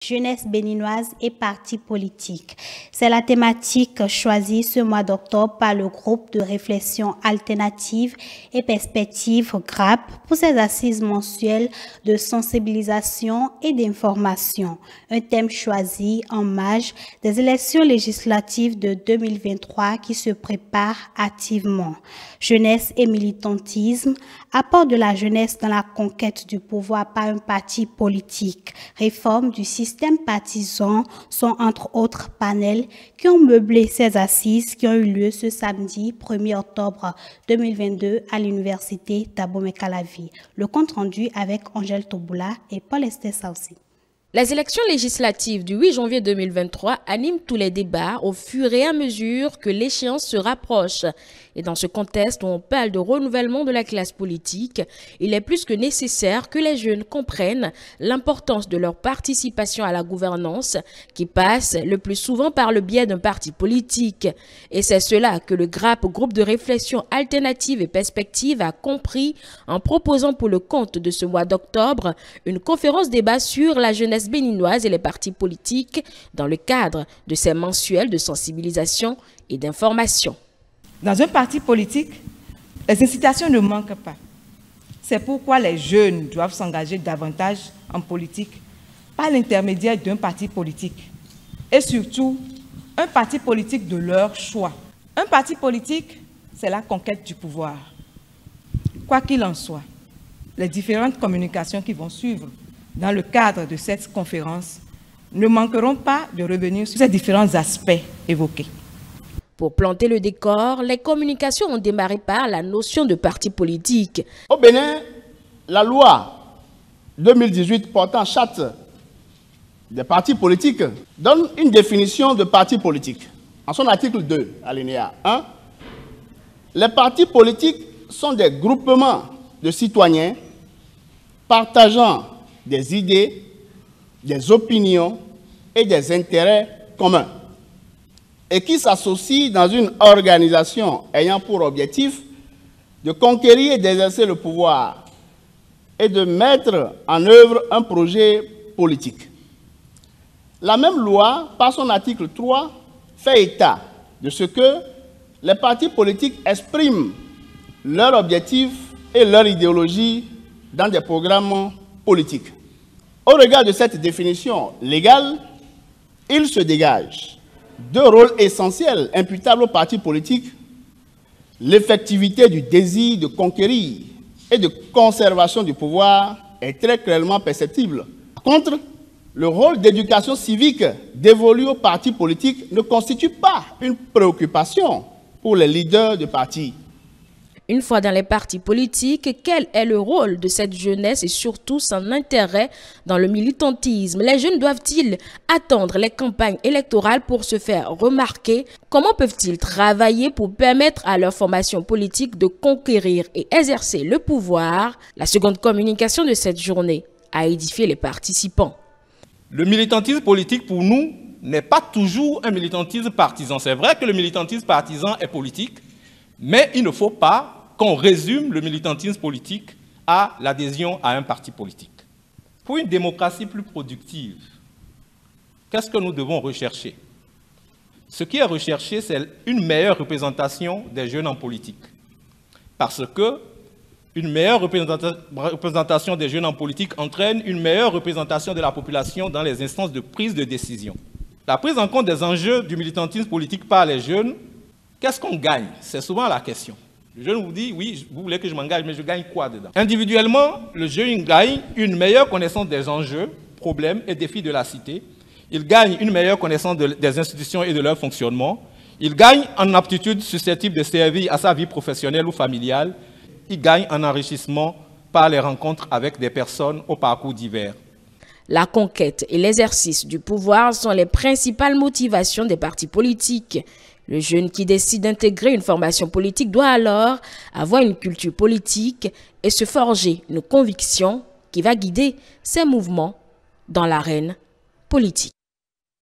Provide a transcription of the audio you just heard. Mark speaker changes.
Speaker 1: Jeunesse béninoise et partis politiques. C'est la thématique choisie ce mois d'octobre par le groupe de réflexion alternative et perspective GRAP pour ses assises mensuelles de sensibilisation et d'information. Un thème choisi en marge des élections législatives de 2023 qui se préparent activement. Jeunesse et militantisme, apport de la jeunesse dans la conquête du pouvoir par un parti politique, réforme du système partisan sont entre autres panels qui ont meublé ces assises qui ont eu lieu ce samedi 1er octobre 2022 à l'université d'Abomey-Calavi. Le compte rendu avec Angèle Toboula et Paul Esther-Saoussi.
Speaker 2: Les élections législatives du 8 janvier 2023 animent tous les débats au fur et à mesure que l'échéance se rapproche. Et dans ce contexte où on parle de renouvellement de la classe politique, il est plus que nécessaire que les jeunes comprennent l'importance de leur participation à la gouvernance qui passe le plus souvent par le biais d'un parti politique. Et c'est cela que le GRAP, groupe de réflexion alternative et perspective, a compris en proposant pour le compte de ce mois d'octobre une conférence débat sur la jeunesse béninoise et les partis politiques dans le cadre de ces mensuels de sensibilisation et d'information.
Speaker 3: Dans un parti politique, les incitations ne manquent pas. C'est pourquoi les jeunes doivent s'engager davantage en politique par l'intermédiaire d'un parti politique. Et surtout, un parti politique de leur choix. Un parti politique, c'est la conquête du pouvoir. Quoi qu'il en soit, les différentes communications qui vont suivre dans le cadre de cette conférence ne manqueront pas de revenir sur ces différents aspects évoqués.
Speaker 2: Pour planter le décor, les communications ont démarré par la notion de parti politique.
Speaker 4: Au Bénin, la loi 2018 portant charte des partis politiques donne une définition de parti politique. En son article 2, alinéa 1, les partis politiques sont des groupements de citoyens partageant des idées, des opinions et des intérêts communs, et qui s'associent dans une organisation ayant pour objectif de conquérir et d'exercer le pouvoir et de mettre en œuvre un projet politique. La même loi, par son article 3, fait état de ce que les partis politiques expriment leurs objectifs et leur idéologie dans des programmes politiques. Au regard de cette définition légale, il se dégage deux rôles essentiels imputables aux partis politiques: l'effectivité du désir de conquérir et de conservation du pouvoir est très clairement perceptible. Par contre, le rôle d'éducation civique dévolu aux partis politiques ne constitue pas une préoccupation pour les leaders de partis.
Speaker 2: Une fois dans les partis politiques, quel est le rôle de cette jeunesse et surtout son intérêt dans le militantisme? Les jeunes doivent-ils attendre les campagnes électorales pour se faire remarquer? Comment peuvent-ils travailler pour permettre à leur formation politique de conquérir et exercer le pouvoir? La seconde communication de cette journée a édifié les participants.
Speaker 5: Le militantisme politique pour nous n'est pas toujours un militantisme partisan. C'est vrai que le militantisme partisan est politique, mais il ne faut pas qu'on résume le militantisme politique à l'adhésion à un parti politique. Pour une démocratie plus productive, qu'est-ce que nous devons rechercher? Ce qui est recherché, c'est une meilleure représentation des jeunes en politique. Parce que une meilleure représentation des jeunes en politique entraîne une meilleure représentation de la population dans les instances de prise de décision. La prise en compte des enjeux du militantisme politique par les jeunes, qu'est-ce qu'on gagne? C'est souvent la question. Le jeune vous dit, oui, vous voulez que je m'engage, mais je gagne quoi dedans? Individuellement, le jeune gagne une meilleure connaissance des enjeux, problèmes et défis de la cité. Il gagne une meilleure connaissance des institutions et de leur fonctionnement. Il gagne en aptitude susceptible de servir à sa vie professionnelle ou familiale. Il gagne en enrichissement par les rencontres avec des personnes au parcours divers.
Speaker 2: La conquête et l'exercice du pouvoir sont les principales motivations des partis politiques. Le jeune qui décide d'intégrer une formation politique doit alors avoir une culture politique et se forger une conviction qui va guider ses mouvements dans l'arène politique.